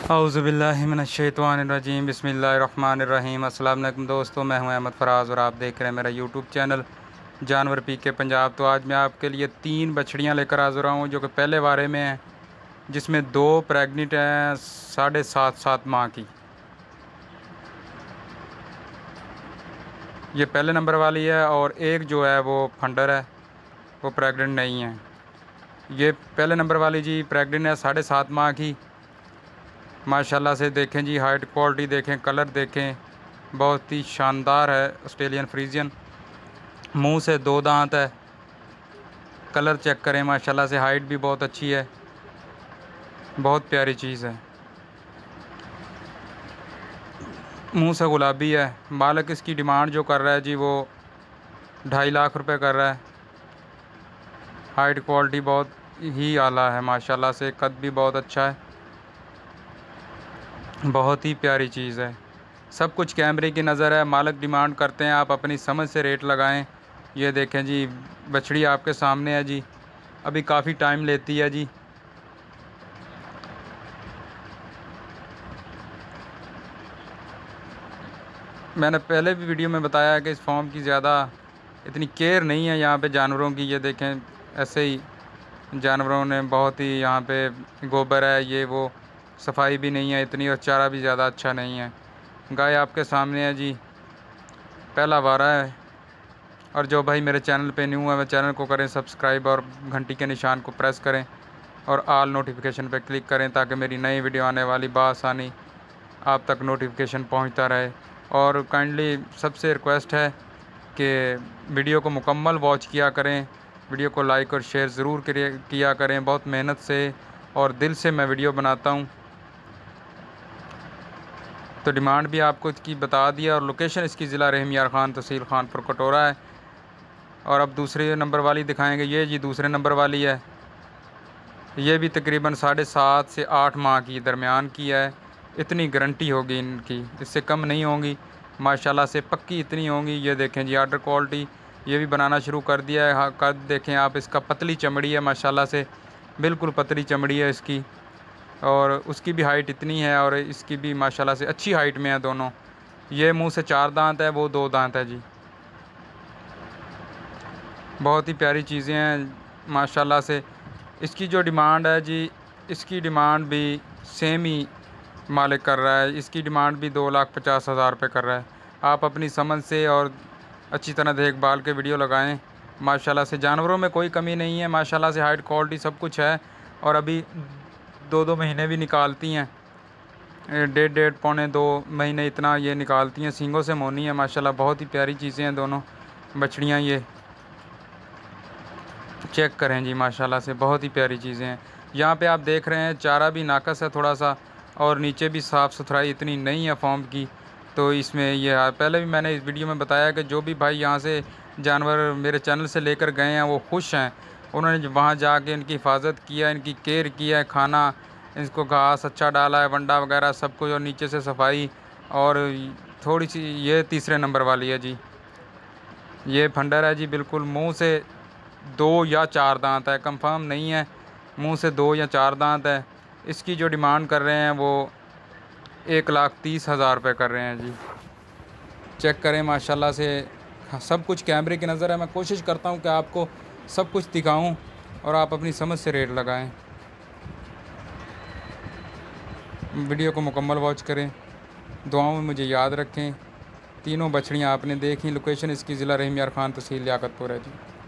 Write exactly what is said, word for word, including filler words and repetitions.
औज़ुबिल्लाहिमिनश्शैतानिर्रजीम बिस्मिल्लाहिर्रहमानिर्रहीम। अस्सलाम वालेकुम दोस्तों, मैं हूं अहमद फराज़ और आप देख रहे हैं मेरा यूट्यूब चैनल जानवर पी के पंजाब। तो आज मैं आपके लिए तीन बछड़ियां लेकर हाज़िर हूं जो कि पहले बारे में हैं, जिसमें दो प्रेग्नेंट हैं साढ़े सात सात माह की। ये पहले नंबर वाली है और एक जो है वो फंडर है, वो प्रेग्नेंट नहीं है। ये पहले नंबर वाली जी प्रेग्नेंट है साढ़े सात माह की। माशाल्लाह से देखें जी, हाइट क्वालिटी देखें, कलर देखें, बहुत ही शानदार है। ऑस्ट्रेलियन फ्रीजियन, मुंह से दो दांत है। कलर चेक करें, माशाल्लाह से हाइट भी बहुत अच्छी है, बहुत प्यारी चीज़ है। मुंह से गुलाबी है। मालिक इसकी डिमांड जो कर रहा है जी वो ढाई लाख रुपए कर रहा है। हाइट क्वालिटी बहुत ही आला है, माशाल्लाह से कद भी बहुत अच्छा है, बहुत ही प्यारी चीज़ है। सब कुछ कैमरे की नज़र है। मालिक डिमांड करते हैं, आप अपनी समझ से रेट लगाएं। ये देखें जी, बछड़ी आपके सामने है जी, अभी काफ़ी टाइम लेती है जी। मैंने पहले भी वीडियो में बताया है कि इस फॉर्म की ज़्यादा इतनी केयर नहीं है यहाँ पे जानवरों की। ये देखें, ऐसे ही जानवरों ने बहुत ही यहाँ पे गोबर है, ये वो, सफाई भी नहीं है इतनी और चारा भी ज़्यादा अच्छा नहीं है। गाय आपके सामने है जी, पहला वारा है। और जो भाई मेरे चैनल पे न्यू है, वह चैनल को करें सब्सक्राइब और घंटी के निशान को प्रेस करें और ऑल नोटिफिकेशन पे क्लिक करें ताकि मेरी नई वीडियो आने वाली बासानी आप तक नोटिफिकेशन पहुंचता रहे। और काइंडली सबसे रिक्वेस्ट है कि वीडियो को मुकम्मल वॉच किया करें, वीडियो को लाइक और शेयर ज़रूर किया करें। बहुत मेहनत से और दिल से मैं वीडियो बनाता हूँ। तो डिमांड भी आपको इसकी बता दिया और लोकेशन इसकी ज़िला रहम यार ख़ान, तहसील खानपुर कटोरा है। और अब दूसरे नंबर वाली दिखाएंगे। ये जी दूसरे नंबर वाली है। ये भी तकरीबन साढ़े सात से आठ माह की दरमियान की है। इतनी गारंटी होगी इनकी, इससे कम नहीं होंगी। माशाल्लाह से पक्की इतनी होंगी। ये देखें जी, आर्डर क्वालिटी ये भी बनाना शुरू कर दिया है। हाँ, कद देखें आप, इसका पतली चमड़ी है, माशाल्लाह से बिल्कुल पतली चमड़ी है इसकी। और उसकी भी हाइट इतनी है और इसकी भी माशाल्लाह से अच्छी हाइट में है दोनों। ये मुंह से चार दांत है, वो दो दांत है जी। बहुत ही प्यारी चीज़ें हैं माशाल्लाह से। इसकी जो डिमांड है जी, इसकी डिमांड भी सेम ही मालिक कर रहा है। इसकी डिमांड भी दो लाख पचास हज़ार रुपये कर रहा है। आप अपनी समझ से और अच्छी तरह देखभाल के वीडियो लगाएं। माशाल्लाह से जानवरों में कोई कमी नहीं है, माशाल्लाह से हाइट क्वालिटी सब कुछ है। और अभी दो दो महीने भी निकालती हैं, डेढ़ डेढ़ पौने दो महीने इतना ये निकालती हैं। सींगों से मोनी है माशाल्लाह, बहुत ही प्यारी चीज़ें हैं दोनों बछड़ियाँ। ये चेक करें जी, माशाल्लाह से बहुत ही प्यारी चीज़ें हैं। यहाँ पे आप देख रहे हैं चारा भी नाकस है थोड़ा सा, और नीचे भी साफ़ सुथराई इतनी नहीं है फॉर्म की। तो इसमें ये पहले भी मैंने इस वीडियो में बताया कि जो भी भाई यहाँ से जानवर मेरे चैनल से लेकर गए हैं वो खुश हैं। उन्होंने वहाँ जाके इनकी हिफाजत किया, इनकी केयर किया है, खाना इसको घास अच्छा डाला है, वंडा वगैरह सब कुछ, और नीचे से सफाई। और थोड़ी सी ये तीसरे नंबर वाली है जी, ये फंडर है जी। बिल्कुल मुंह से दो या चार दांत है, कंफर्म नहीं है, मुंह से दो या चार दांत है। इसकी जो डिमांड कर रहे हैं वो एक लाख तीस हज़ार रुपये कर रहे हैं जी। चेक करें माशाल्लाह से, सब कुछ कैमरे की नज़र है। मैं कोशिश करता हूं कि आपको सब कुछ दिखाऊं और आप अपनी समझ से रेट लगाएं। वीडियो को मुकम्मल वॉच करें, दुआओं में मुझे याद रखें। तीनों बछड़ियाँ आपने देखी। लोकेशन इसकी ज़िला रहम यार ख़ान, तहसील लियाकतपुर है जी।